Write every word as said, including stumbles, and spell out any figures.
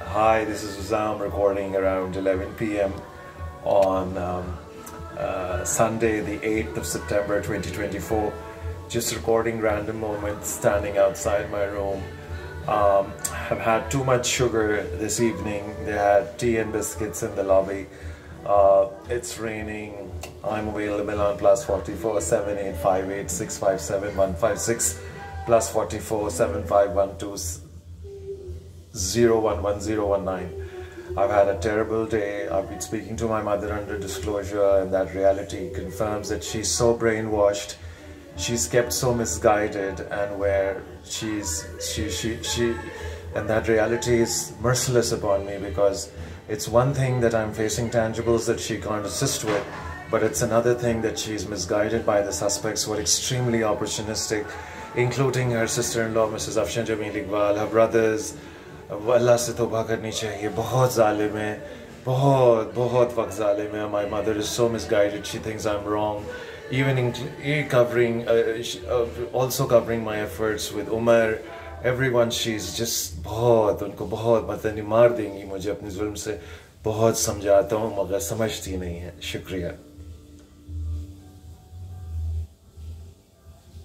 Hi, this is Uzam recording around eleven p m on um, uh, Sunday, the eighth of September twenty twenty-four. Just recording random moments standing outside my room. Um, I've had too much sugar this evening. They had tea and biscuits in the lobby. Uh, it's raining. I'm available on plus forty-four seven eight five eight six five seven one five six, plus forty-four seven five one two zero one one zero one nine. I've had a terrible day. I've been speaking to my mother under disclosure, and that reality confirms that she's so brainwashed, she's kept so misguided, and where she's she she she and that reality is merciless upon me, because it's one thing that I'm facing tangibles that she can't assist with, but it's another thing that she's misguided by the suspects who are extremely opportunistic, including her sister-in-law Missus Afshan Jameel Iqbal, her brothers. अल्लाह से तौबा करनी चाहिए, बहुत जालिम है, बहुत बहुत वक्त जालिम है. My mother is so misguided. She thinks I'm wrong, even in covering uh, uh, also covering my efforts with Umar, everyone. She's just बहुत उनको बहुत मतलब मार देंगी मुझे अपने जुल्म से. बहुत समझाता हूँ मगर समझती नहीं है. शुक्रिया.